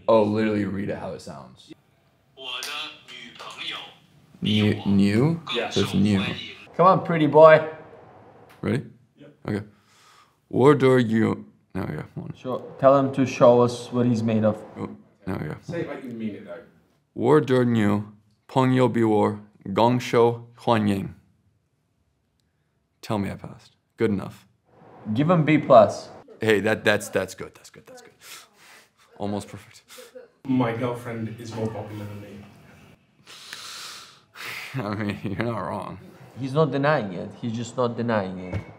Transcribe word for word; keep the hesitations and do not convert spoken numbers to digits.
Oh, literally read it how it sounds. New? New? Yeah. So it's new. Come on, pretty boy. Ready? Yep. Okay. What are you... No, yeah. One. Show, tell him to show us what he's made of. Oh, no, yeah. Say it like you mean it though. 我的牛朋友比我更受欢迎. Tell me I passed. Good enough. Give him B plus. Hey, that that's that's good. That's good. That's good. Almost perfect. My girlfriend is more popular than me. I mean, you're not wrong. He's not denying it. He's just not denying it.